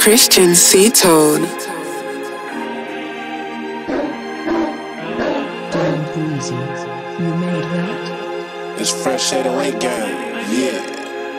Christian C-Tone. Damn wheezy, you made that? It's fresh 808 gang, yeah.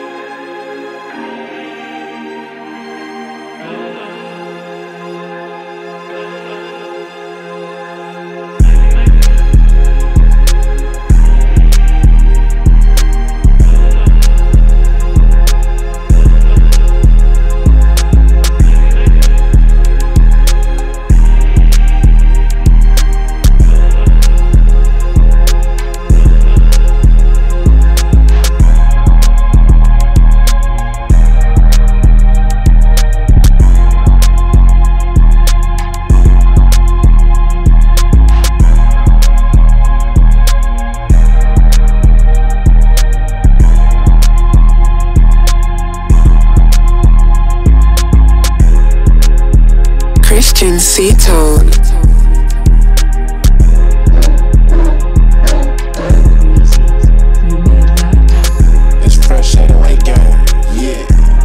Christian C-Tone. You made that? It's fresh 808 gang, yeah.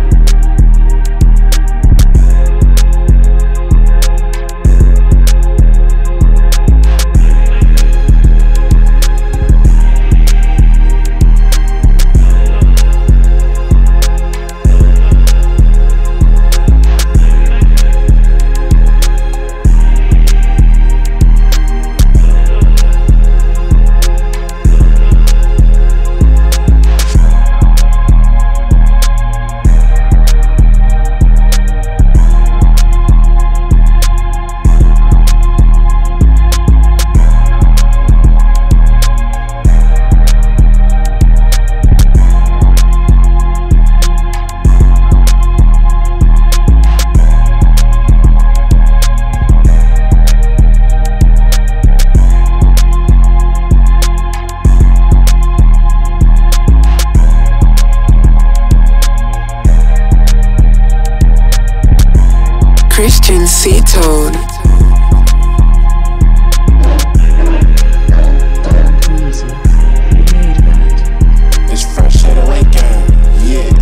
Christian C-Tone. Damn wheezy, you made that? It's fresh 808 gang, yeah.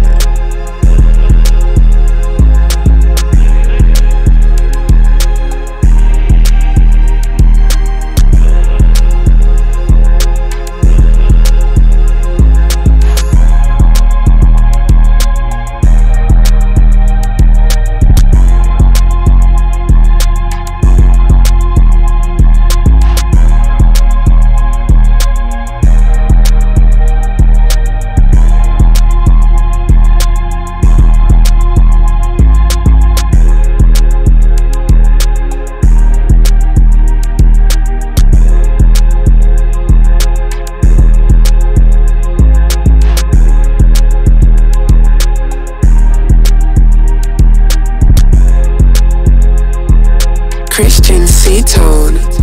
Christian C-Tone.